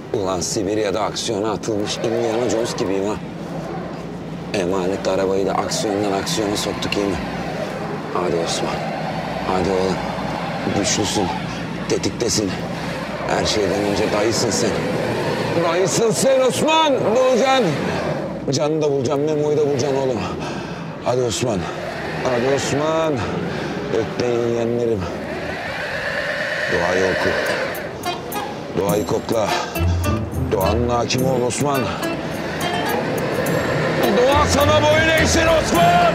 Ulan Sibirya'da aksiyona atılmış Indiana Jones gibiyim ha. Emanet arabayı da aksiyondan aksiyona soktuk, iyi mi? Hadi Osman. Hadi oğlum. Güçlüsün. Tetiktesin. Her şeyden önce dayısın sen. Dayısın sen Osman. Bulacaksın. Canını da bulacaksın, Memo'yu da bulacaksın oğlum. Hadi Osman. Hadi Osman. Ökleyin yeğenlerim. Duayı oku. Duayı kokla. Doğanın hakimi ol Osman. Doğa sana boyun eğsin Osman!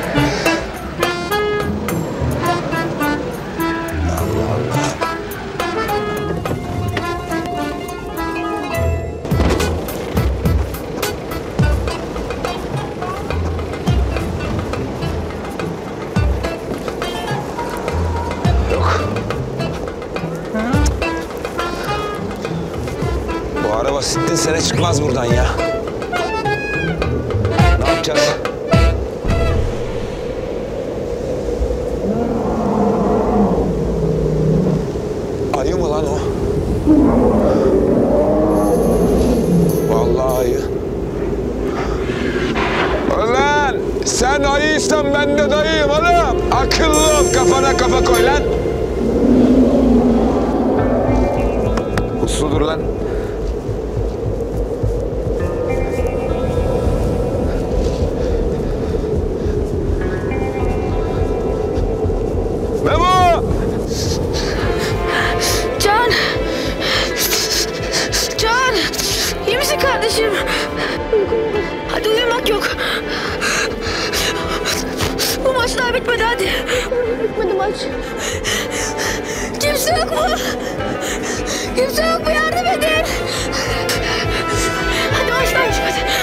Allah Allah. Yok. Bu araba sittin sene çıkmaz buradan ya. Ne yapacağız? Ayı mı lan o? Vallahi ayı. Ulan sen ayıysan ben de dayıyım oğlum. Akıllı ol, kafana kafa koy lan. Usludur lan. Memo! Can! Can! İyi misin kardeşim? Hadi uyumak yok. Bu maç daha bitmedi, hadi. Bitmedi maç. Kimse yok mu? Kimse yok mu? Yardım edin. Hadi maçtan çık hadi.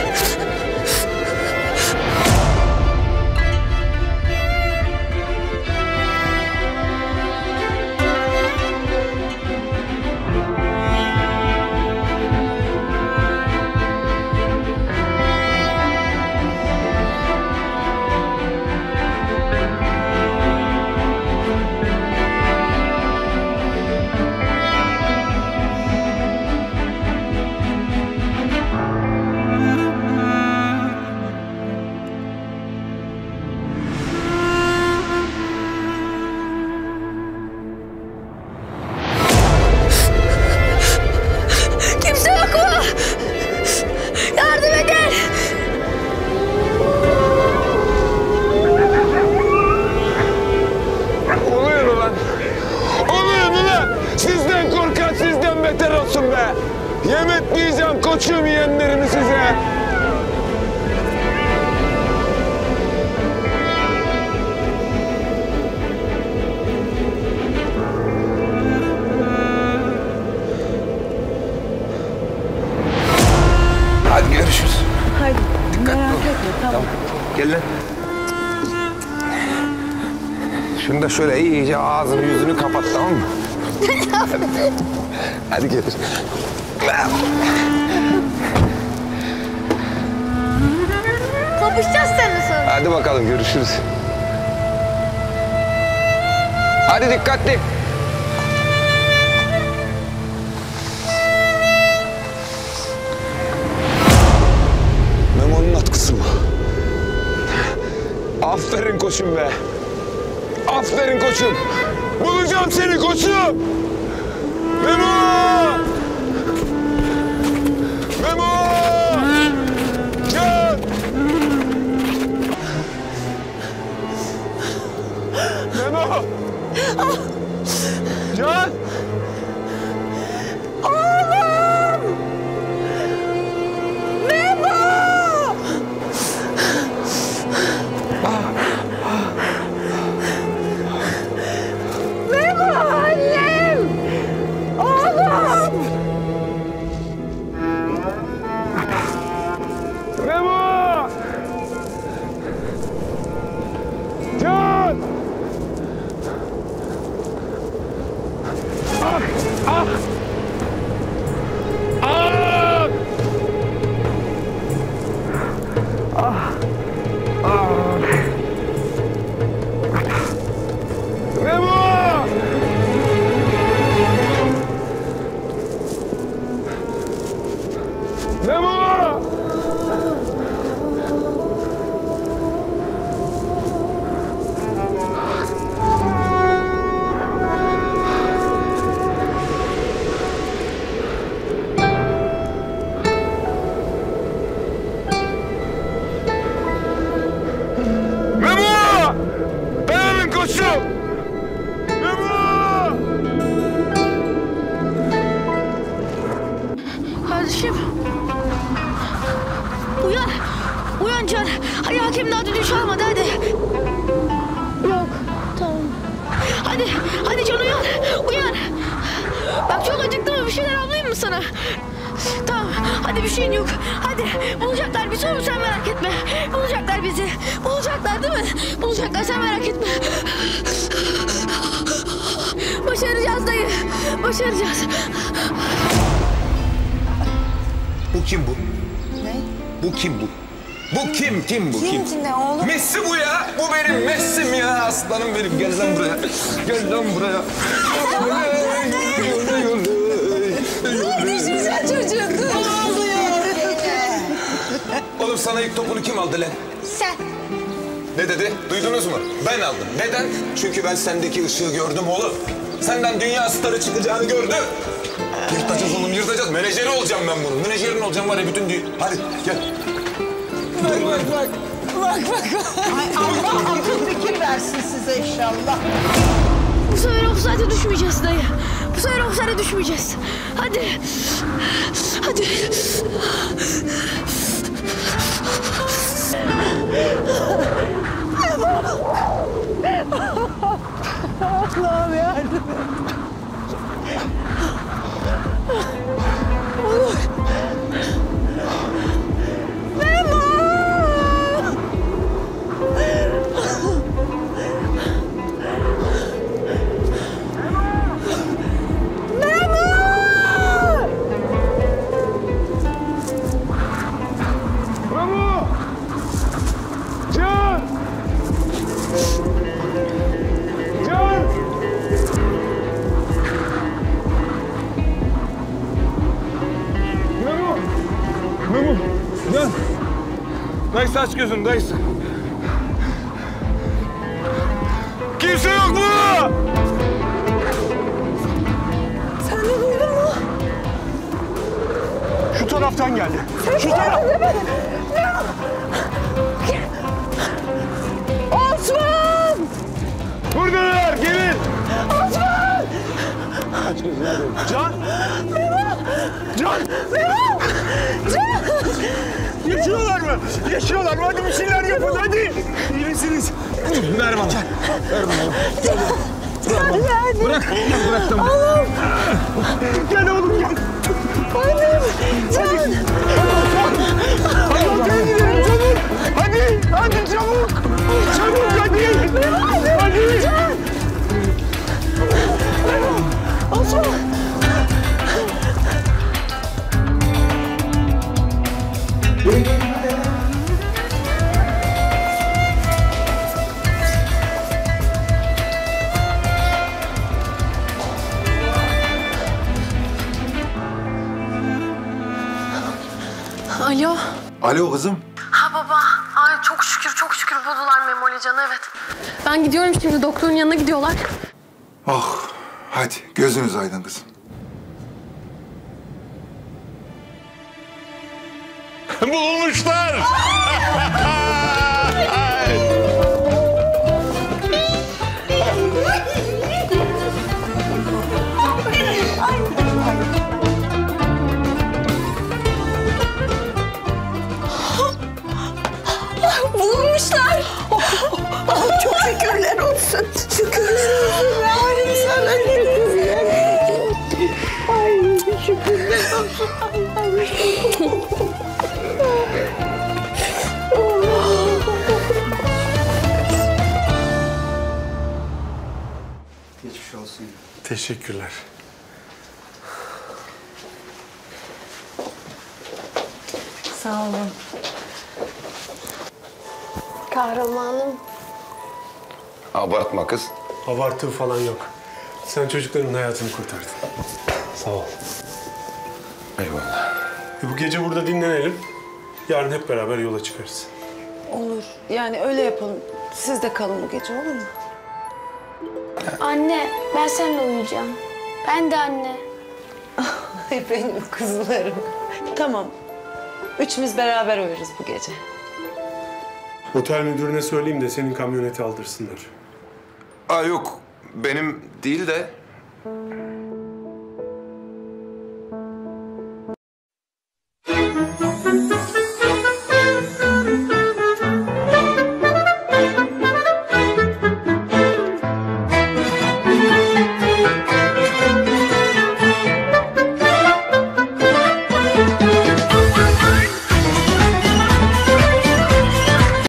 Beter olsun be! Yem etmeyeceğim koçum yeğenlerimi size! Hadi görüşürüz. Hadi. Dikkatli Merak ol. etme, tamam. Gel lan. Şunu da şöyle iyice ağzını yüzünü kapat, tamam mı? Hadi getir. Kapışacağız seninle sonra. Hadi bakalım, görüşürüz. Hadi dikkatli. Memo'nun atkısı bu. Aferin koçum be. Aferin koçum. Bulacağım seni koçum. Memo! Memo! Can! Memo! Can! Oğlum! Memo! Memo annem! Oğlum! Memo! Can! Ah! Ah! Ah! Ah! Ah! Memo! bir şeyler avlayayım mı sana? Tamam, hadi bir şeyin yok. Hadi, bulacaklar bizi oğlum, sen merak etme. Bulacaklar bizi. Bulacaklar değil mi? Bulacaklar, sen merak etme. Başaracağız dayı. Başaracağız. Bu kim bu? Ne? Bu kim bu? Bu kim? Kim bu? Kim ne oğlum? Messi bu ya. Bu benim Messi'm ya. Aslanım benim. Gel lan buraya. Gel lan buraya. Güzel çocuk. Ne oluyor? Oğlum sana ilk topunu kim aldı lan? Sen. Ne dedi? Duydunuz mu? Ben aldım. Neden? Çünkü ben sendeki ışığı gördüm oğlum. Senden dünya starı çıkacağını gördüm. Yırtacağız oğlum, yırtacağız. Menajeri olacağım ben bunun. Menajerin olacağım var ya bütün dünya. Hadi gel. Bak. Ay Allah akıl fikir versin size inşallah. Bu sefer ofsayta düşmeyeceğiz dayı. Bu sefer ofsayta düşmeyeceğiz. Hadi. Hadi. Allah'ım yardım et. Dön. Dayısı aç gözünü dayısı. Kimse yok mu? Sen de duydun mu? Şu taraftan geldi. Şu taraf. Osman! Buradalar, gelin. Osman! Aç gözünü. Can. Can. Can! Yaşıyorlar mı? Yaşıyorlar mı? Hadi bir şeyler yapın hadi. İyi misiniz? Ver bana. Ver bana. Can! Bırak. Bırak tamam. Allah'ım! Gel oğlum gel. Annem! Can! Hadi otele gidelim çabuk. Hadi. Hadi çabuk. Çabuk hadi. Hadi. Can! Osman! Alo. Alo kızım. Ha baba. Ay çok şükür buldular Memoli Can'ı, evet. Ben gidiyorum şimdi, doktorun yanına gidiyorlar. Oh, hadi gözünüz aydın kızım. Bulmuşlar. Bulmuşlar. Çok şükürler olsun. Şükürler olsun. Yavrum sana şükürler. Ay şükürler olsun. Geçmiş olsun. Teşekkürler. Sağ olun. Kahramanım. Abartma kız. Abartı falan yok. Sen çocukların hayatını kurtardın. Sağ ol. Eyvallah. Bu gece burada dinlenelim. Yarın hep beraber yola çıkarız. Olur. Yani öyle yapalım. Siz de kalın bu gece, olur mu? Anne, ben seninle uyuyacağım. Ben de anne. Ay benim kızlarım. Tamam. Üçümüz beraber uyuruz bu gece. Otel müdürüne söyleyeyim de senin kamyoneti aldırsınlar. Aa yok. Benim değil de